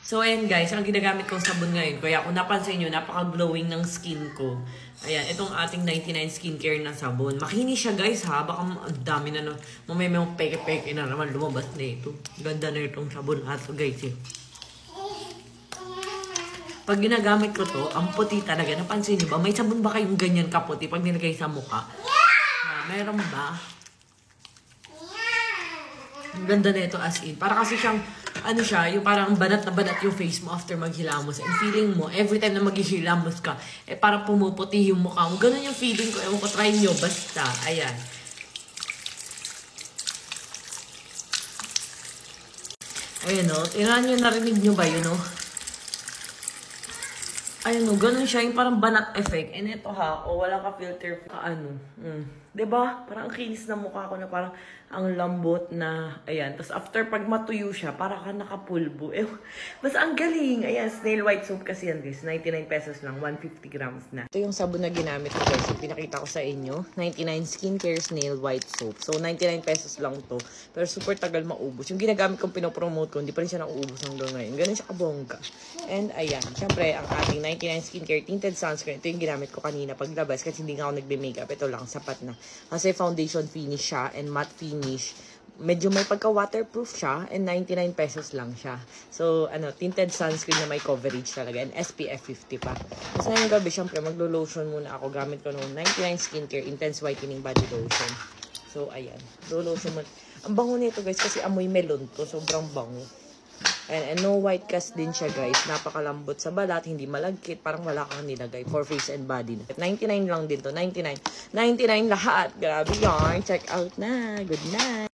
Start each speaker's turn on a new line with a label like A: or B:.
A: So, ayan guys, ang ginagamit kong sabon ngayon. Kaya kung napansin nyo, napaka-glowing ng skin ko. Ayan, itong ating 99 skincare na sabon. Makinis siya guys ha. Baka ang dami na mamay may peke-peke na naman lumabas na ito. Ganda na itong sabon ato guys eh. Pag ginagamit ko to, ang puti talaga. Napansin nyo ba? May sabon ba kayong ganyan kaputi pag nilagay sa mukha? Meron ba? Ang ganda na ito as in. Para kasi siyang, ano siya, yung parang banat na banat yung face mo after maghilamos. And feeling mo, every time na maghihilamos ka, eh parang pumuputi yung mukha mo. Ganun yung feeling ko. Ewan ko, try nyo. Basta, ayan. Ayan o. Tinahan nyo, narinig nyo ba yun o? Ayan o, ganun siya. Yung parang banat effect. And ito ha, o wala ka filter. Diba? Parang ang kinis na mukha ko na parang ang lambot na, ayan. Tapos after pag matuyo siya, parang ka nakapulbo. Basta ang galing. Ayan, snail white soap kasi yan guys. 99 pesos lang, 150 grams na. Ito yung sabon na ginamit ko guys. Yung pinakita ko sa inyo. 99 skincare snail white soap. So, 99 pesos lang to. Pero super tagal maubos. Yung ginagamit kong pinopromote ko, hindi pa rin siya nauubos hanggang ngayon. Ganun siya kabongga. And ayan, syempre, ang ating 99 skincare tinted sunscreen. Ito yung ginamit ko kanina paglabas kasi hindi nga ako nagbe-makeup. Ito lang, sapat na. Kasi foundation finish siya and matte finish. Medyo may pagka-waterproof siya and 99 pesos lang siya. So, tinted sunscreen na may coverage talaga and SPF 50 pa. Tapos ngayong gabi, syempre, maglo-lotion muna ako. Gamit ko noong 99 Skincare Intense Whitening Body Lotion. So, ayan. Lo-lotion muna. Ang bango nito guys kasi amoy melon to. Sobrang bango. And no white cast din siya guys. Napakalambot sa balat, hindi malagkit. Parang wala kang nilagay for face and body. 99 lang din to. 99 lahat. Grabe yarn. Check out na. Good night.